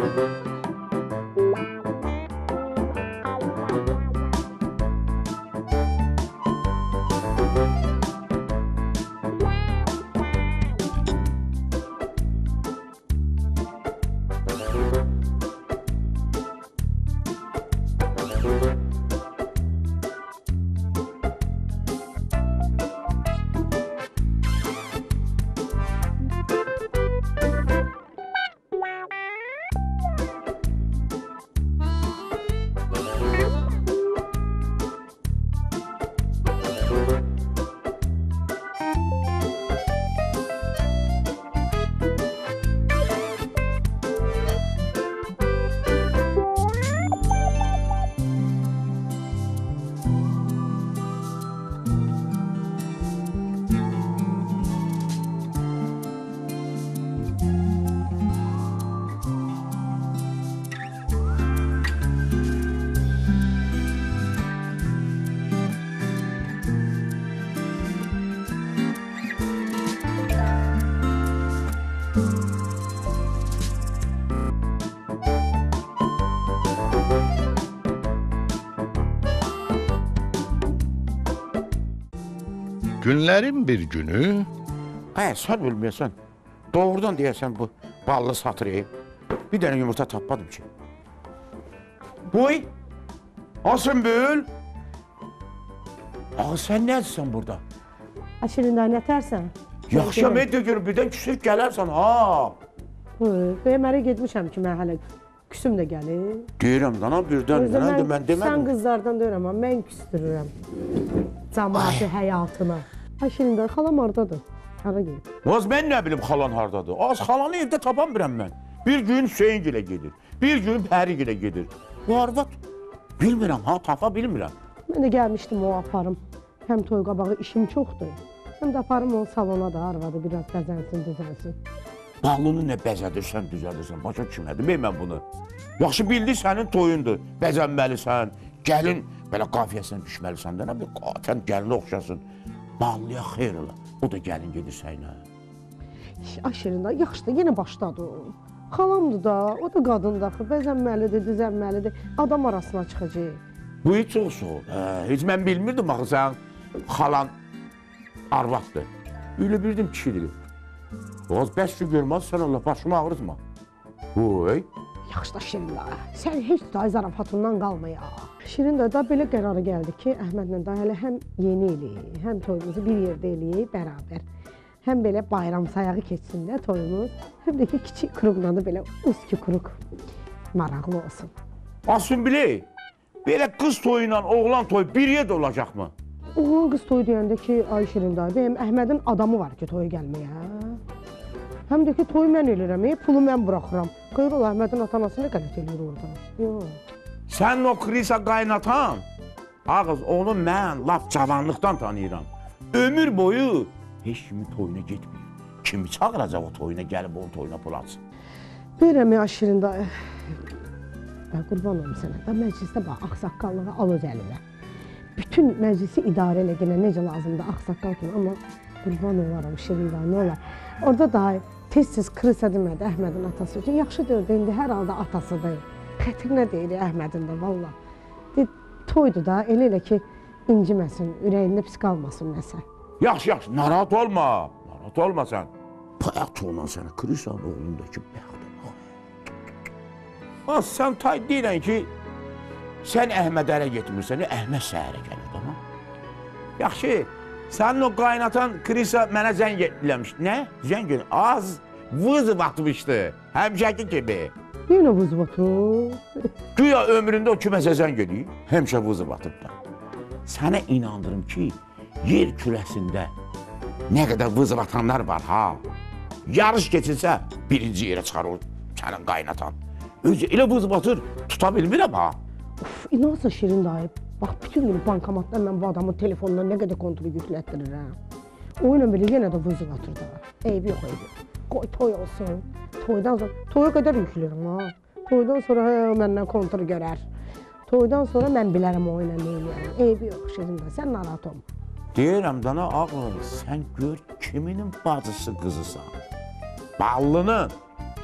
Günlerin bir günü... Sən bilməyəsən, doğrudan deyərsən bu ballı satırayım. Bir dənə yumurta tapmadım ki. Boy, Asımbül. Sən nədirsən burada? Şirindən nətərsən? Yaxşıyam, görüm, birdən küsüb gələrsən, ha. Mənə getmişəm ki, mən hələ küsüm də gəlir. Deyirəm, dana birdən, mən demədim. Sən qızlardan deyirəm, amma mən küstürürəm cəmaatı həyatına. Şirindən, xalam haradadır? Hara gedib? Az mən nə bilim xalan haradadır? Az xalanı evdə tapan birəm mən. Bir gün Hüseyin gilə gedir, bir gün Pəri gilə gedir. Bu arvad, bilmirəm ha, tapa bilmirəm. Mən də gəlmişdim o aparım. Həm toy qabağı işim çoxdur. Həm də aparım onu salona da arvadı biraz bəzənsin, düzənsin. Balını nə bəzədirsən, düzəldirsən, başa düşmədim mən bunu. Yaxşı bildi sənin toyundur, bəzənməlisən, gəlin belə qafiyəsinə düşməlisən də, nə bir qatən gəlinə oxşasın. Ballıya xeyr ola, o da gəlin gedir səyinə. Şirində, yaxşı da, yenə başladı. Xalamdır da, o da qadındır axı, bəzənməlidir, düzənməlidir, adam arasına çıxacaq. Bu hiç çox soğuk. Heç mən bilmirdim axı sən xalan arvaddır. Öyle bildim kişidir. Az bəs ki görməz sən Allah başımı ağrıtma. Oy. Yaxşı da Şirində, sən heç daha zarafatından qalma ya. Şirində da belə qərara gəldi ki, Əhmədlə daha hələ həm yeni eləyik, həm toyumuzu bir yerdə eləyik bərabər. Həm belə bayram sayağı keçsin də toyumuz, həm də ki kiçik kruqla da belə üskü kruq maraqlı olsun. Asımbili, belə qız toyuyla oğlan toyu bir yerdə olacaqmı? Oğlan qız toyu deyəndə ki, ay Şirində, benim Əhmədin adamı var ki toya gəlməyə. Həm də ki toyu mən eləyirəm, pulu mən buraxıram. Xeyr ola, Əhmədin atanası nə qələt eləyir orada? Yox. Sən o Krisa qaynatan, ağız onu mən laf cavanlıqdan tanıyıram. Ömür boyu heç kimin toyuna getmir. Kimi çağıracaq o toyuna, gəlib onun toyuna pul alsın. Verəm ya Şirində, qurban olum sənə, məclisdə bax, ağsaqqallığı al öz əlinə. Bütün məclisi idarə elə yenə necə lazımdır ağsaqqal kimi, amma qurban olaram Şirində, nə olar. Orada da tez-tez Krisa demədi Əhmədin atası üçün, yaxşı dördü, indi hər halda atasıdır. Xətrinə deyir Əhmədin də, valla. Toydu da, elə ki, inciməsin, ürəyində pis qalmasın nəsə. Yaxşı, yaxşı, narahat olma, narahat olma sən. Bayaq olan sənə Krisanın oğlundakı bəxtə bax. Sən tay deyilən ki, sən Əhməd ərə getmirsən, Əhməd səhərə gəlir, tamam? Yaxşı, sənin o qaynatan Krisa mənə zəng etdiləmiş. Nə? Zəng etdiləmiş, az vız batmışdı, həmşəki kimi. Yenə vız batır. Güya ömründə o kiməsə zəng edir, həmişə vızı batıb da. Sənə inandırım ki, yer kürəsində nə qədər vız batanlar var, ha. Yarış keçilsə, birinci yerə çıxar o sənin qaynatan. Özü elə vız batır, tuta bilmirəm, ha. Uf, inansa Şirin dayı, bax, bütün gün bankamatdan mən bu adamın telefonuna nə qədər kontrolü yüklətdirirəm. O ilə belə yenə də vızı batır da. Eybi yox, eybi. Qoy toy olsun. Toydan sonra, toya qədər yükləyirəm, ha. Toydan sonra məndən kontrol görər. Toydan sonra mən bilərəm o ilə nə eləyərəm. Eybi yox, Şirin dayı, sən narahat olma. Deyirəm dana ağıl, sən gör kiminin bacısı qızısan. Ballının.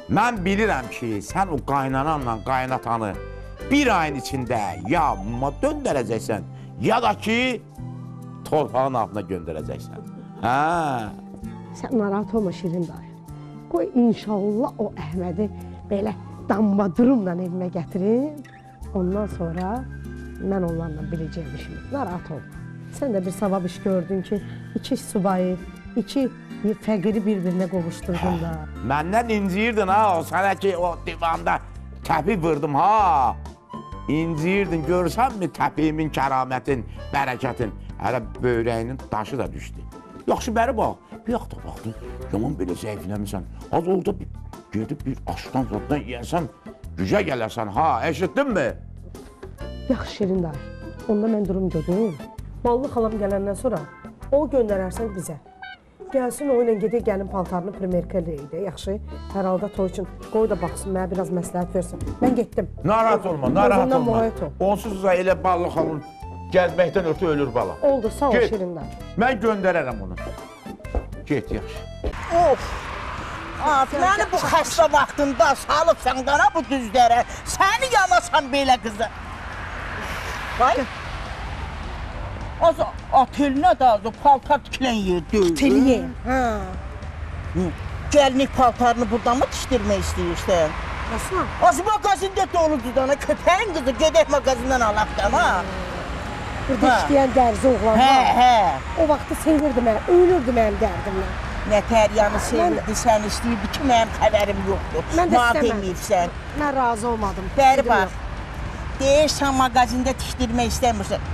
Mən bilirəm ki, sən o qaynananla qaynatanı bir ayın içində ya döndərəcəksən, ya da ki, torpağın altına göndərəcəksən. Hə. Sən narahat olma Şirin dayı. Qoy inşallah o Əhmədi belə dambadırımla evimə gətirim. Ondan sonra mən onlarla biləcəyim işimi. Narahat olma. Sən də bir savab iş gördün ki, 2 subayı, 2 fəqiri bir-birinə qovuşdurdun da. Məndən inciyirdin ha, o sənə ki, o divanda təpi vırdım ha. İnciyirdin, görsənmi təpiyimin, kəramətin, bərəkətin. Hələ böyrəyinin daşı da düşdü. Yaxşı, bəri bax, bir yaxda baxdın, yaman belə zəifləmirsən. Az oldu, gedib bir aşdan zaddan yiyəsən, gücə gələrsən ha, eşitdin mi? Yaxşı Şirin dayı, onda mən durum gördüm. Ballı xalam gələndən sonra o göndərərsən bizə. Gəlsin o ilə gedək gəlin paltarını primerka eləyək, yaxşı? Hər halda toy üçün qoy da baxsın, mənə biraz məsləhət versin. Mən getdim. Narahat olma, narahat Özündən olma. müğayət ol. Onsuz da elə ballı xalın gəlməkdən ötü ölür bala. Oldu, sağ ol Get. Şirin dayı. Mən göndərərəm onu. Get, yaxşı. Of! Məni bu xəstə vaxtında salıbsan qana bu düzlərə. Səni yanasan belə qızı. Vay! Az atelinə də az o paltar tikilən yer deyil. Ateliye. Hə. Gəlinlik paltarını buradan mı tikdirmək istəyirsən? Nasıl? Az mağazində doludur dana köpəyin qızı gedək mağazindən alaqdan ha. Burada Hə. işləyən dərzi oğlan Hə, var. hə. O vaxtı sevirdi mənə, ölürdü mənim dərdimlə. Nətəryanı sevirdi, sən istəyirdi ki, mənim xəbərim yoxdur. Mən də Maaf istəmədim. eləyibsən. Mən razı olmadım. Bəri Dedim bax. Deyirsən mağazində tikdirmək istəmirsən.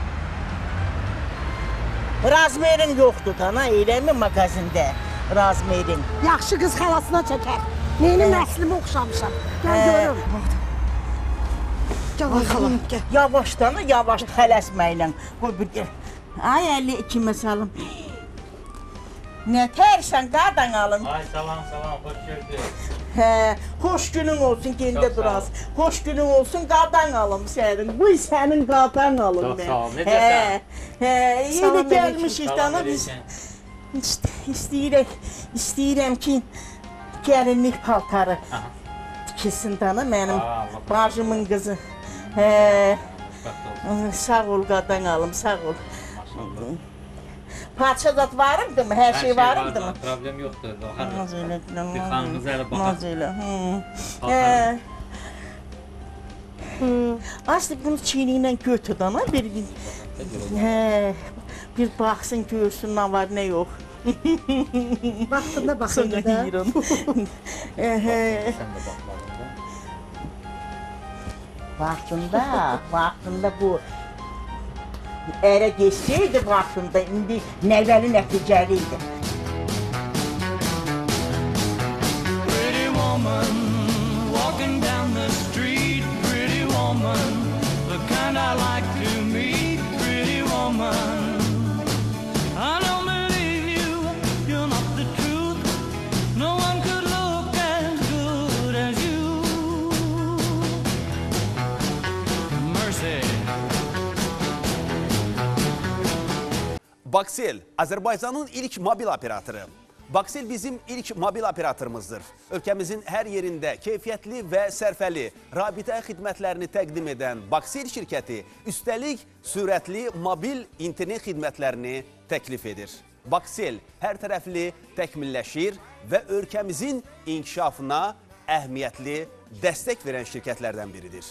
Razmerin yoxdur dana, eləmi mağazində razmerin? yox. Yaxşı qız xalasına çəkər. Neyini nəslimə oxşamışam. Gəl görüm. Gəl ay xalam, gəl. Yavaş dana, yavaş tələsməklə. Qoy bir ay 52 məsalım. Nə tərsən qadan alım? Ay salam, hoş gördük. Hə, xoş günün olsun, gendə duraz. Xoş günün olsun, qadan alım sənin. Bu sənin qadan alım Çox mən. sağ ol, necəsən? Hə, Salam yeni gəlmişik Salam dana biz. verirsən. İstəyirəm ki, gəlinlik paltarı tikilsin dana mənim Allah bacımın qızı. Hə, Bax, sağ ol qadan alım, sağ ol. Parça zat varımdı mı? Hər şey varımdı mı? Problem yoxdur. Naz elə, Bir xanımız ələ baxar. naz elə. Baxar. Aslında bunu çiğniyle götür dana bir bir baksın görsün ne var ne yok. Vaxtında Sonra baxın da. yiyirəm. Sən də baxmalıydın. Vaxtında bu ərə geçseydi vaxtında indi nəvəli nəticəli idi. Pretty woman walking down the street, pretty woman, the kind I like to meet, pretty woman. I don't believe you, you're not the truth. No one could look as good as you. Mercy. Baksel, Azərbaycanın ilk mobil operatoru. Baksel bizim ilk mobil operatorumuzdur. Ölkəmizin hər yerində keyfiyyətli və sərfəli rabitə xidmətlərini təqdim edən Baksel şirkəti üstəlik sürətli mobil internet xidmətlərini təklif edir. Baksel hər tərəfli təkmilləşir və ölkəmizin inkişafına əhəmiyyətli dəstək verən şirkətlərdən biridir.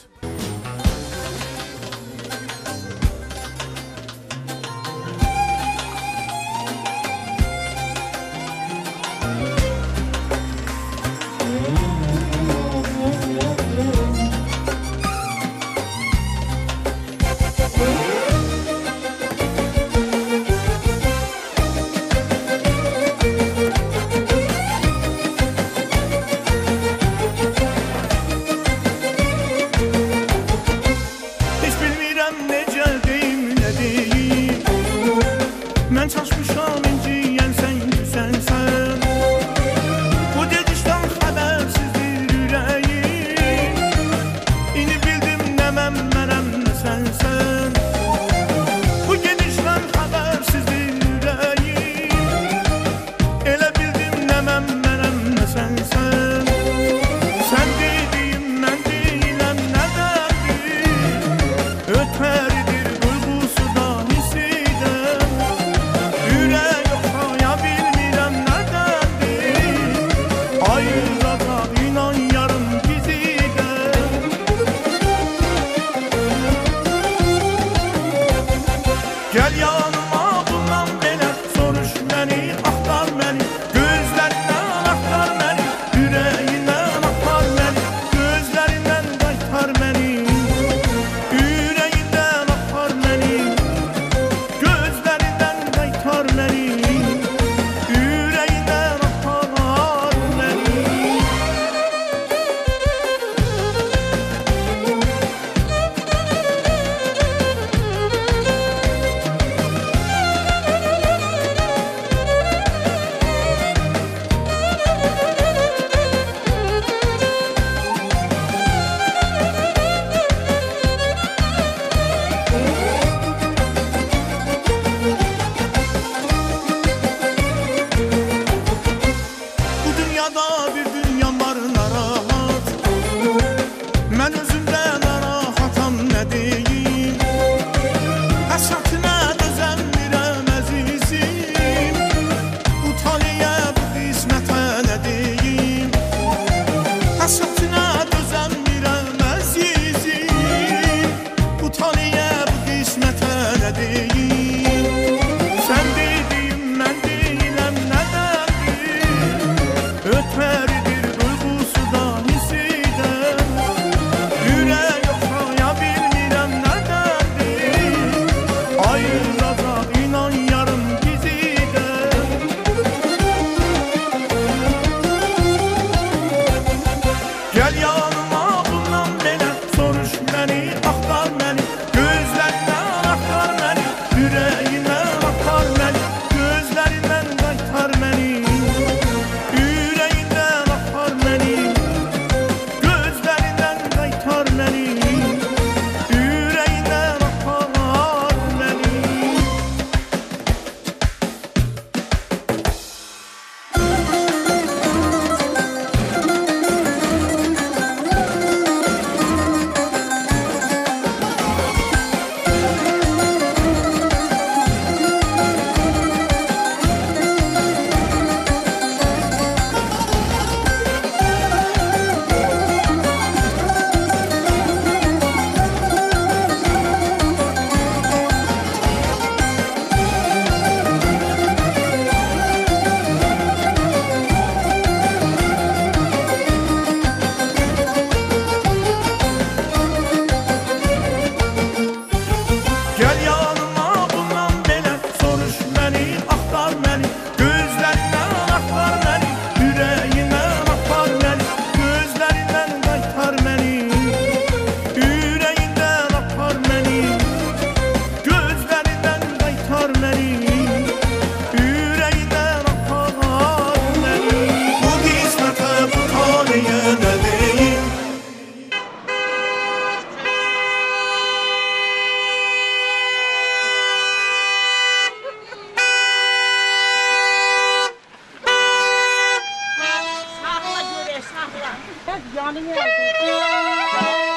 Amanın yazdım.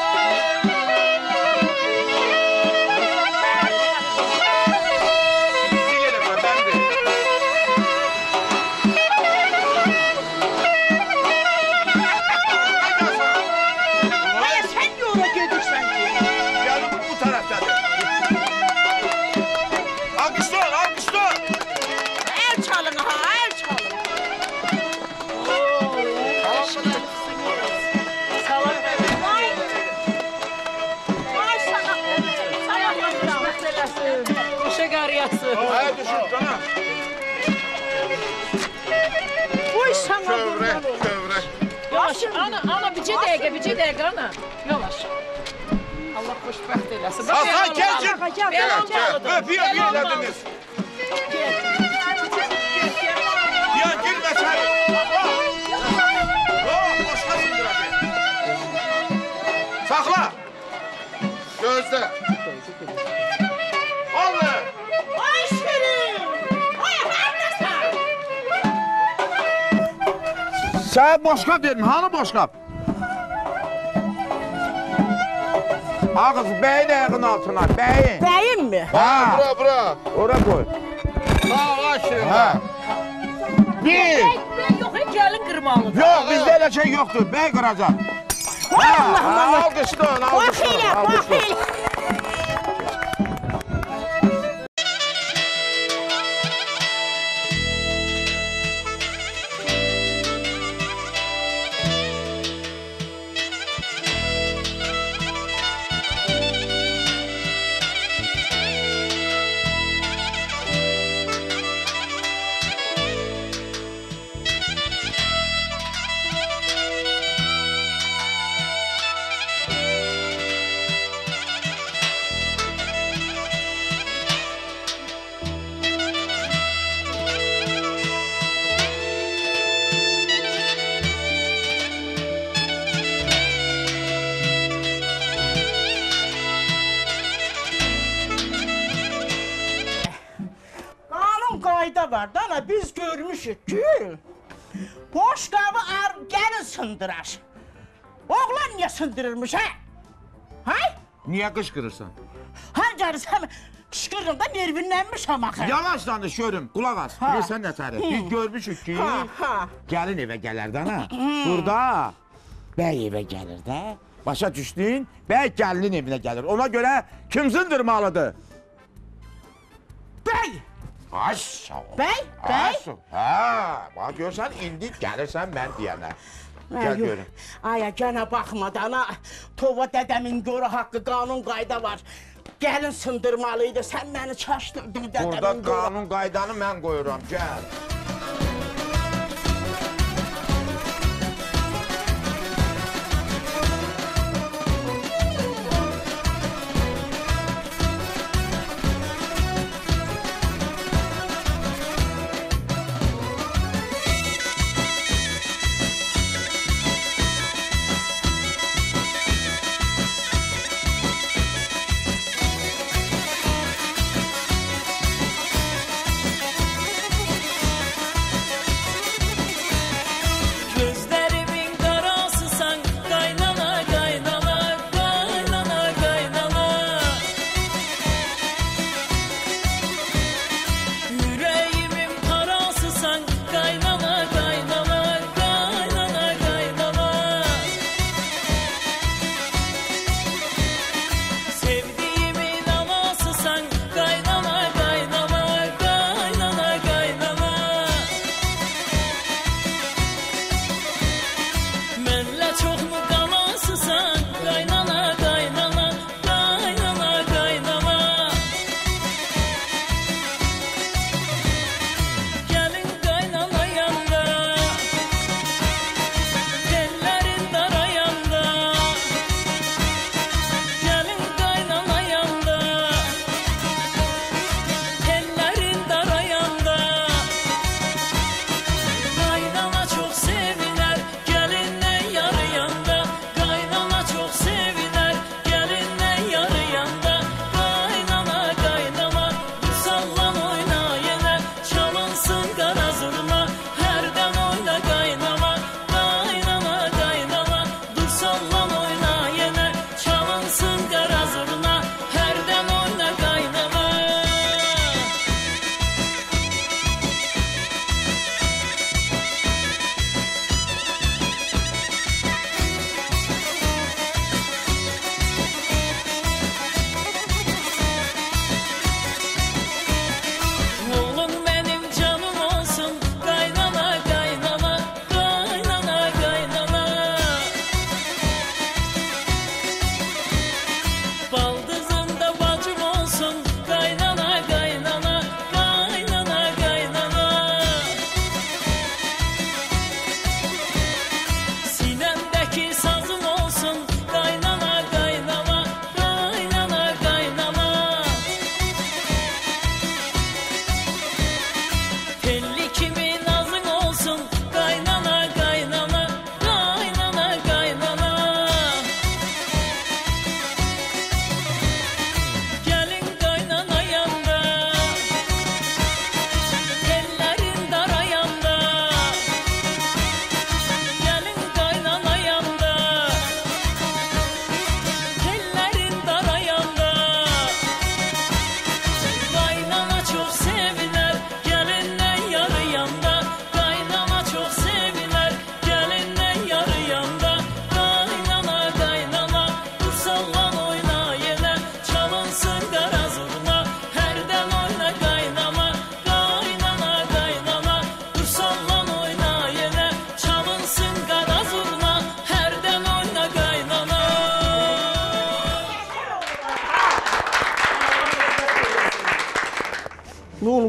Hayır sen yola gelirsen. Gelin bu taraftadır. Alkışlar, alkışlar. El çalın ha, el çalın. Salak bebek. Ay sana. Sana yaptım. Koşa qarıyası. Hadi düşün sana. Bu iş sana kurban olur. Kövrek. Yavaş. Ana bircə dəqiqə ana. Yavaş. Allah xoşbəxt eləsin. Bax, Hasan el gel olmalı. gel. El olmalıdır. Öpüyor, El olmalı. öpüyorladınız. Ya girme sen. Yok, boşa sindir abi. Sakla. Gözde. Allah. Ay Şirin. Ay neredesin? Sen boşkap verme, hani boşkap? Ağız beyin ayağının altına, beyin. Beyim mi? Ha. Bura. Ora koy. Sağ ol aşırı. Ha. Bir. Ben yox, gəlin qırmalıdır. Yok, bizde öyle şey yoktur. Bey kıracak. Ha. Alkışla onu, Bak alkışla hele, onu, bak alkışla. hele. Kanun qayda var da ana biz görmüşük ki boş qabı gəlin sındırar. Oğlan niye sındırırmış ha? Hay? Niye kışkırırsan? Hancarısı kışkırırım da nervinlenmişəm axı. Yavaş danış görüm, kulak as. Ha. Bilirsən nə tərif? Biz görmüşük ki, Ha. gəlin evə gəlir də ana. Burada bəy evə gəlir də. Başa düşdün? Bəy gəlinin evinə gəlir. Ona görə kim zındırmalıdır? Bəy! Ay sağ ol. Bəy, bəy. Ay, sağ ol. Ha, bax görsən indi gəlirsən mən deyənə. Gəl görüm. Aya gənə baxmadan ha. Tova dədəmin görə haqqı qanun qayda var. Gəlin sındırmalıydı. Sən məni çaşdırdın dədəmin Burada görə. qanun qaydanı mən qoyuram. Gəl.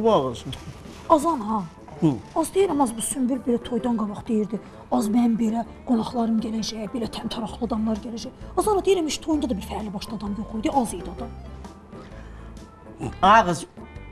bu ağız? Azan ha. Az deyirəm, az bu Sümbül belə toydan qabaq deyirdi. Az mən belə qonaqlarım gələcək, belə təmtəraqlı adamlar gələcək. Azana deyirəm, heç toyunda da bir fərli başlı adam yox idi, az idi adam. Ağız.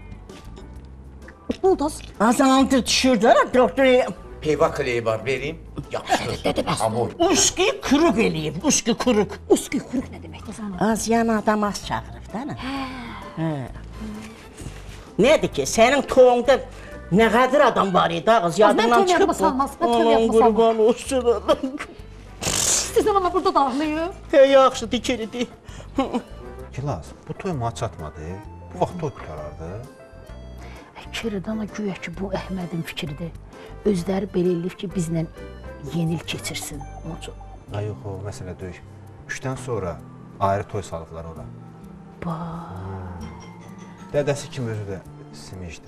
Ne oldu az? Azandı düşürdü, doktor. Peyva kleyi var, vereyim. Yapıştır. Hamur. Uski kırık eləyib, uski kırık. Uski kuruk ne demek Azana? Az yan adam az çağırıb da. Hə. Nədir ki, sənin toyunda nə qədər adam var idi ağız, yadından çıxıb. yapma salmaz, mən tövbe yapma salmaz. Qurban olsun. Sizin ana burada dağılıyor. Hey, yaxşı, dikilidir. Gilaz, bu toy mənə çatmadı. Bu vaxt toy qutarardı. Kiridana güya ki bu Əhmədin fikridir. Özləri belə eləyib ki bizlə yenil keçirsin. Onun üçün. Ay yox, o məsələ deyil. 3-dən sonra ayrı toy salıblar ora. Dədəsi kimi özü də simicdi.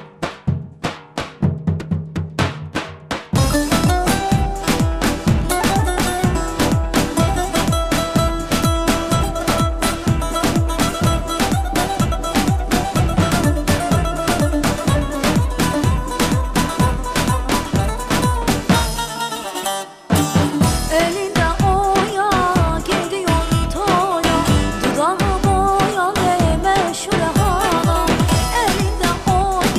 Elinde oya gidiyor toya, dudağı boya ve meşhur hala. Elinde oya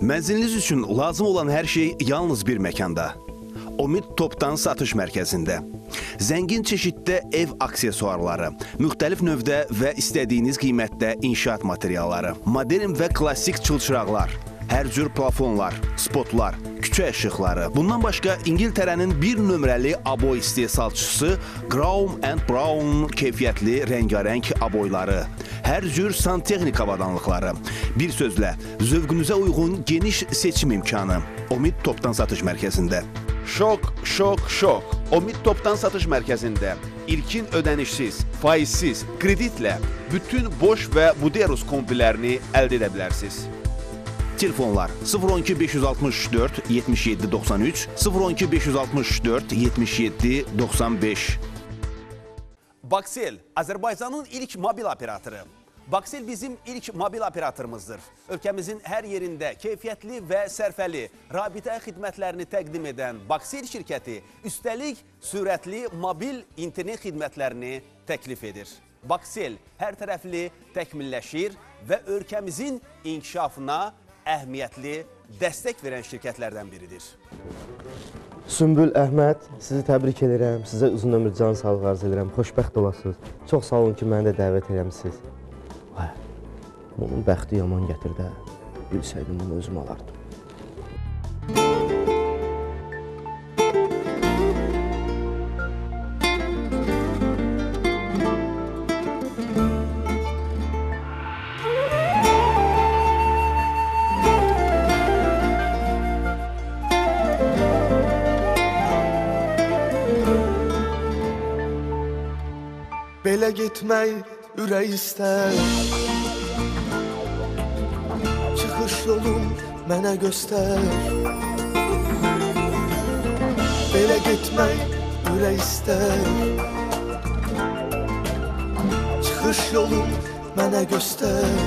Mənziliniz üçün lazım olan hər şey yalnız bir məkanda. Omid Topdan Satış Mərkəzində. Zəngin çeşiddə ev aksesuarları, müxtəlif növdə və istədiyiniz qiymətdə inşaat materialları, modern və klassik çılçıraqlar, hər cür plafonlar, spotlar, küçə işıqları. Bundan başqa İngiltərənin bir nömrəli aboy istehsalçısı Graham & Brown keyfiyyətli rəngarəng aboyları, hər cür santexnik avadanlıqları. Bir sözlə, zövqünüzə uyğun geniş seçim imkanı. Omid Topdan Satış Mərkəzində. Şok, şok, şok. Omid Topdan Satış Mərkəzində ilkin ödənişsiz, faizsiz, kreditlə bütün Bosch və Buderus kombilərini əldə edə bilərsiniz. Telefonlar 012 564 77 93, 012 564 77 95. Baksel, Azərbaycanın ilk mobil operatoru. Baksel bizim ilk mobil operatorumuzdur. Ölkəmizin hər yerində keyfiyyətli və sərfəli rabitə xidmətlərini təqdim edən Baksel şirkəti üstəlik sürətli mobil internet xidmətlərini təklif edir. Baksel hər tərəfli təkmilləşir və ölkəmizin inkişafına əhəmiyyətli dəstək verən şirkətlərdən biridir. Sümbül Əhməd, sizi təbrik edirəm, sizə uzun ömür can sağlığı arz edirəm, xoşbəxt olasınız. Çox sağ olun ki, məni də dəvət eləmişsiniz. Onun bəxti yaman gətirdə, bilsəydim bunu özüm alardım. Belə getmək ürək istər, çıxış yolun mənə göstər. Belə getmək ürək istər, çıxış yolun mənə göstər.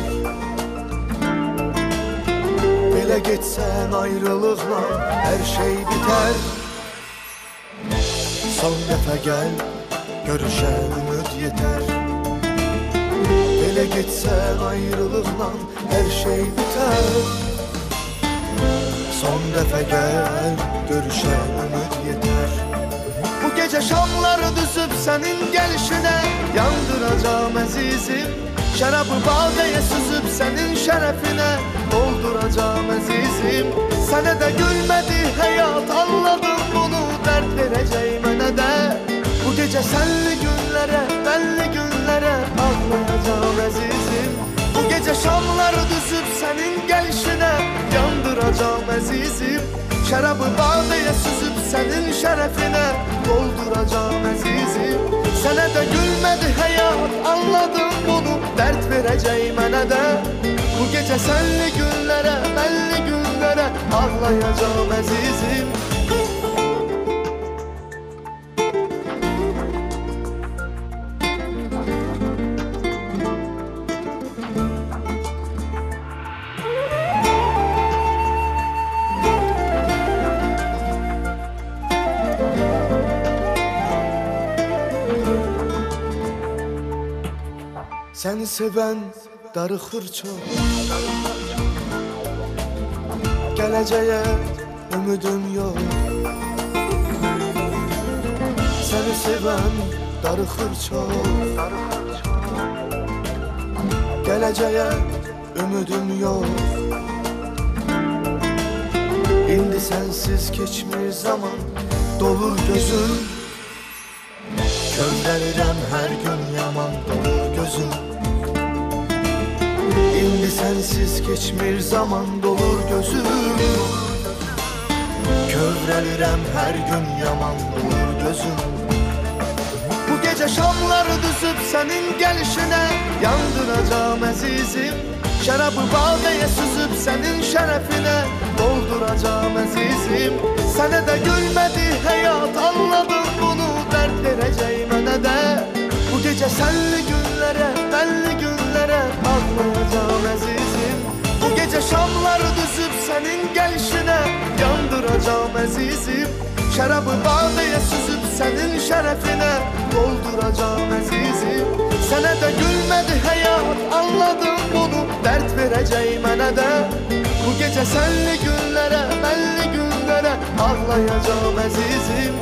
Belə getsən ayrılıqla hər şey bitər. Son dəfə gəl, görüşən ümid yetər. Belə getsən ayrılıqla hər şey bitər. Son dəfə gəl, görüşən ümid yetər. Bu gecə şamları düzüb sənin gəlişinə yandıracam əzizim. Şərabı badəyə süzüb sənin şərəfinə dolduracam əzizim. Sənə də gülmədi həyat, anladım bunu, dərd verəcək mənə də. Bu gecə sənli günlərə, bəlli günlərə ağlayacam əzizim. Bu gecə şamları düzüb sənin gəlişinə yandıracam əzizim. Şərabı badəyə süzüb sənin şərəfinə dolduracam əzizim. Sənə də gülmədi həyat, anladım bunu, dərd verəcək mənə də. Bu gecə sənli günlərə, bəlli günlərə ağlayacam əzizim. Səni sevən darıxır çox, gələcəyə ümidim yox. Səni sevən darıxır çox, gələcəyə ümidim yox. İndi sənsiz keçmir zaman, dolur gözüm. Kövrəlirəm hər gün yaman, dolur gözüm. İndi sənsiz keçmir zaman, dolur gözüm. Kövrəlirəm hər gün yaman, dolur gözüm. Bu gecə şamları düzüb sənin gəlişinə yandıracam əzizim. Şərabı badəyə süzüb sənin şərəfinə dolduracam əzizim. Sənə də gülmədi həyat, anladım bunu, dərd verəcək mənə də. Bu gecə sənli günlərə, bəlli günlərə ağlayacam əzizim. Bu gecə şamları düzüb sənin gəlişinə yandıracam əzizim. Şərabı badəyə süzüb sənin şərəfinə dolduracam əzizim. Sənə də gülmədi həyat, anladım bunu, dərd verəcək mənə də. Bu gecə gece senli günlere, belli günlere ağlayacağım azizim.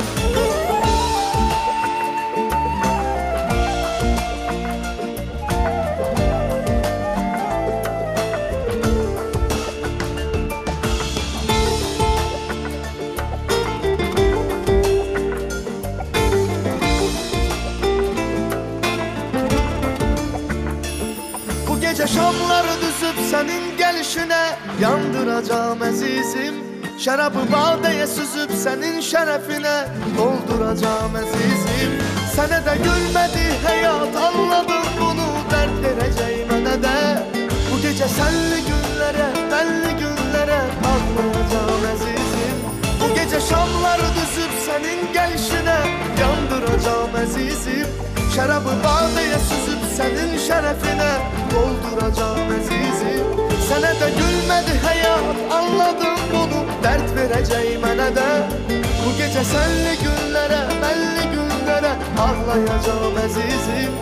Gece şamları düzüp senin gelişine yandıracağım azizim. Şarabı badeye süzüp senin şerefine dolduracağım azizim. Sana da gülmedi hayat, anladım bunu, dert vereceğim ana de. Bu gece senli günlere, belli günlere ağlayacağım azizim. Bu gece şamları düzüp senin gelişine yandıracağım azizim. Şarabı badeye süzüp senin şerefine dolduracağım azizim. Sana da gülmedi hayat, anladım bunu, dert vereceğim ana de. Bu gece senli günlere, belli günlere ağlayacağım azizim.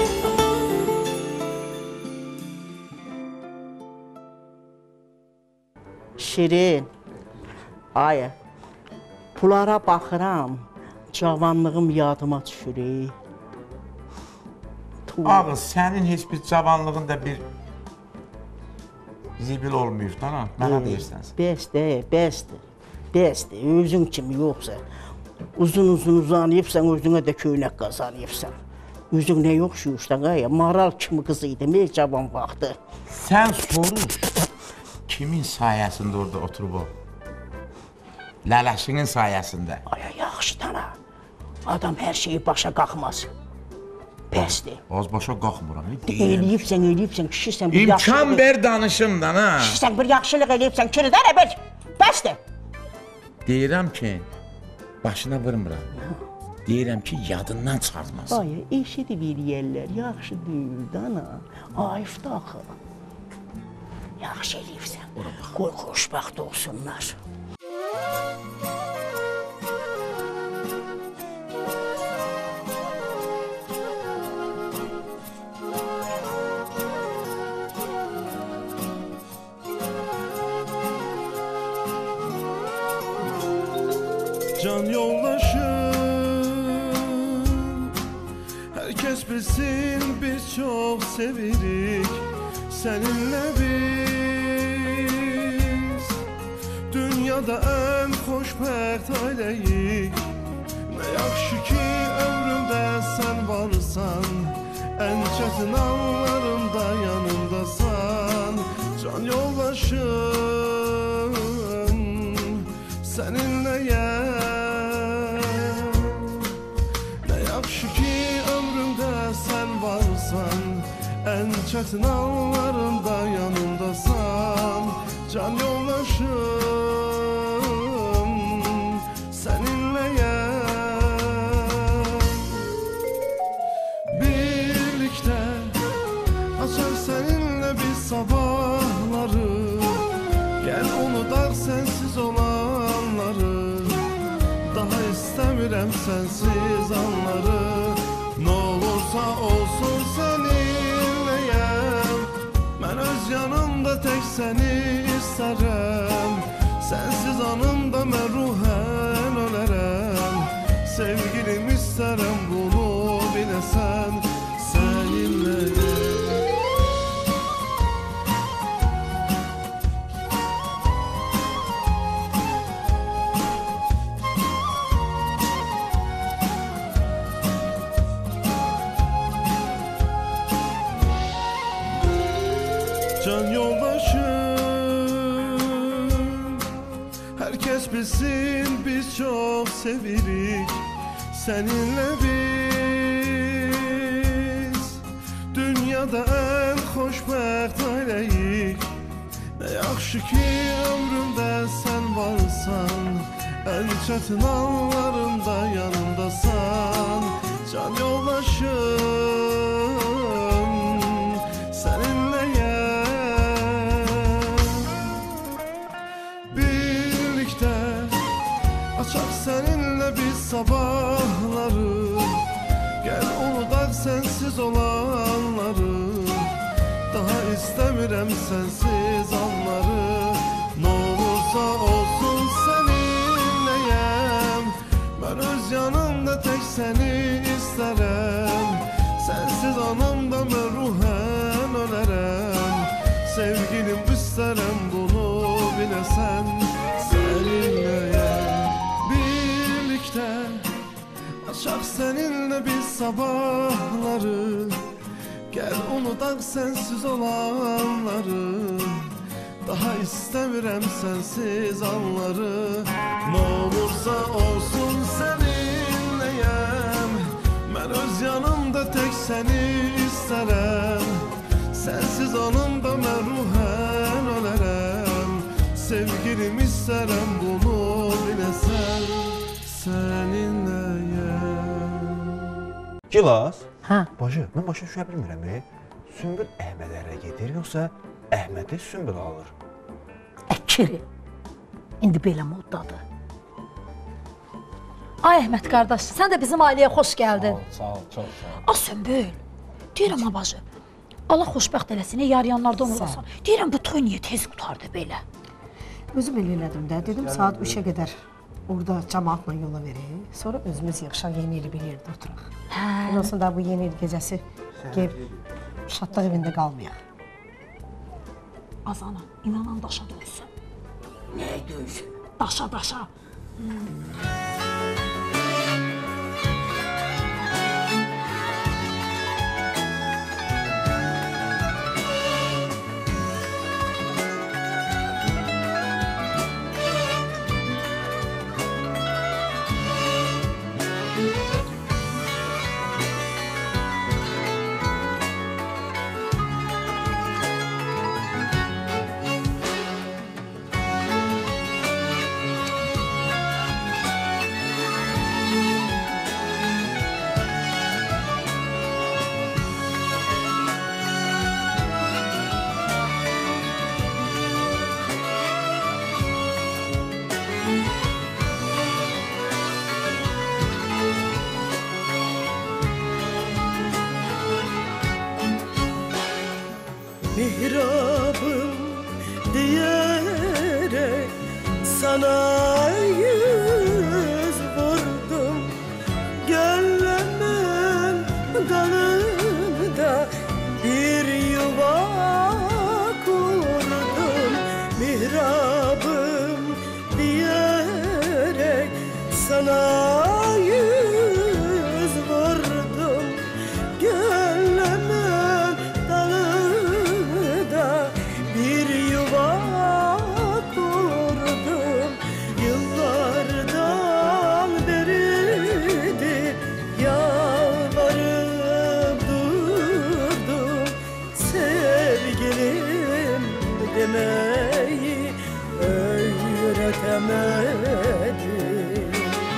Şirin, ay, pulara baxıram, cavanlığım yadıma düşürür. Ağız, sənin heç bir cavanlığında bir zibil olmayıb da, mənə deyirsən. Bəsdir, özün kimi yoxsa. Uzun uzanıyıbsan, özünə də köynək qazanıyıbsan. Özün nə yoxşuyursan, maral kimi qızı idim, cavan vaxtı. Sən soruş, kimin sayəsində orada oturub o? Lələşinin sayəsində. Yaxşı dana, adam hər şeyi başa qalxmaz. Bəsdir. Az başa qalxmıram, Eləyibsən, kişisən bir yaxşılıq... İmkan ver danışım da, ha? Kişisən bir yaxşılıq eləyibsən, kiridən əbəl, bəsdir. Deyirəm ki, başına vırmıram. Deyirəm ki, yadından çıxartmaz. Eşidib eləyərlər, yaxşı deyil, dana. Ayıfdır axı. Yaxşı eləyibsən, qoy xoşbaxt olsunlar. Can yoldaşım, herkes bilsin biz çok sevirik seninle biz. Dünyada en xoşbəxt aileyik. Ne yaxşı ki ömrümdə sen varsan, en çetin anlarımda yanımdasan. Can yoldaşım, seninleyim. En çetin anlarımda yanımdasan. Can yoldaşım, seninleyim. Birlikte açar seninle biz sabahları. Gel unutak sensiz olanları. Daha istemirem sensiz anları. Ne olursa olsun seninleyim. Ben öz yanımda tek seni isterim. Sensiz anımda ben ruhen ölerim. Sevgilim isterim bunu bilesen, seninleyim. Can yoldaşım, herkes bilsin biz çok sevirik seninle biz. Dünyada en xoşbəxt aileyik. Ne yaxşı ki ömrümdə sen varsan, en çetin anlarımda yanımdasan. Can yoldaşım, seninleyim. Açar seninle biz sabahları. Gel unutak sensiz olanları. Daha istemirem sensiz anları. olursa olsun seninleyim. Ben öz yanımda tek seni isterim. Sensiz anamda ben ruhen ölerim. Sevgilim isterim bunu bilesen. Seninleyim birlikte yaşak seninle biz sabahları. Gel unutak sensiz olanları. Daha istemirem sensiz anları. Ne olursa olsun seninleyim. Ben öz yanımda tek seni isterim. Sensiz anımda ben ruhen ölerim. Sevgilim isterim bunu bilesen. Seninleyim. Gilas? Hə? Bacı, mən başa düşə bilmirəm. Sümbül Əhməd ərə gedir, yoxsa Əhmədi Sümbül alır? Kiri. İndi belə moddadır. Ay Əhməd qardaş, sən də bizim ailəyə xoş gəldin. Sağ ol, çox sağ ol. Sümbül, deyirəm ha bacı, Allah xoşbəxt eləsin, yarayanlardan olasan. Deyirəm bu toy niyə tez qutardı belə? Özüm elə elədim də, dedim saat 3-ə qədər orada cəmaatla yola verək. Sonra özümüz yığışaq yeni ili bir yerdə oturaq. Ondan sonra da bu yeni il gecəsi gəlib şadlıq evində qalmayaq. Azana, inanan daşa dönsün. Nəyə dönsün? Daşa, daşa. Mihrabım diyerek sana yüz vurdum. Gönlümün dalında bir yuva kurdum. Mihrabım diyerek sana yüz vurdum. Gönlümün dalında bir yuva kurdum. Yıllardan beridir yalvarıp durdum. Sevgilim demeyi öğretemedim.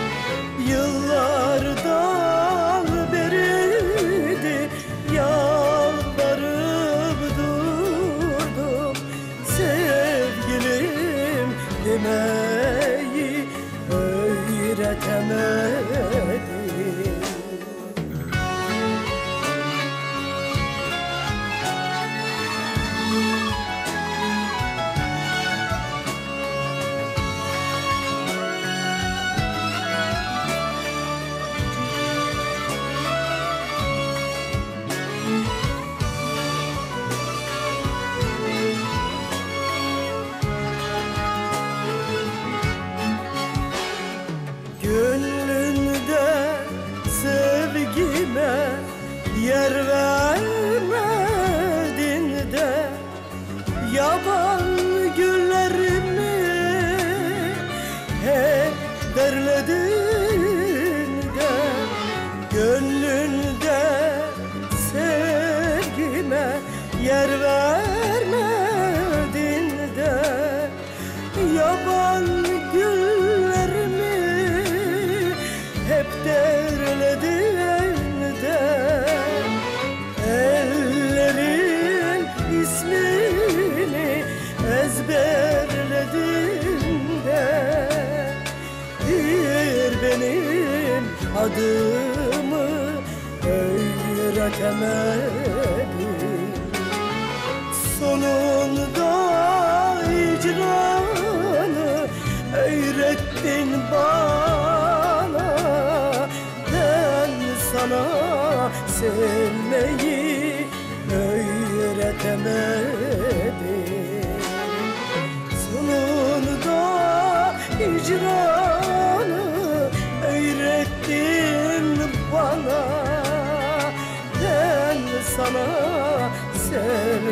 Yıllardan beridir yalvarıp durdum. Sevgilim demeyi öğretemedim. Gönlünde sevgime yer vermedin de yaban güllerimi hep derledin de. Gönlünde sevgime yer vermedin de yaban güllerimi hep derledin de. Ellerin ismini ezberledin de bir benim adımı öğretemedin. Sonunda icranı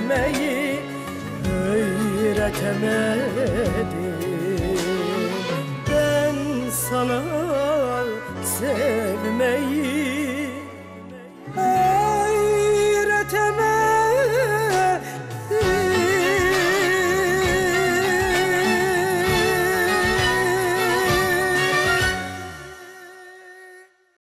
sevmeyi öğretemedim. Ben sana sevmeyi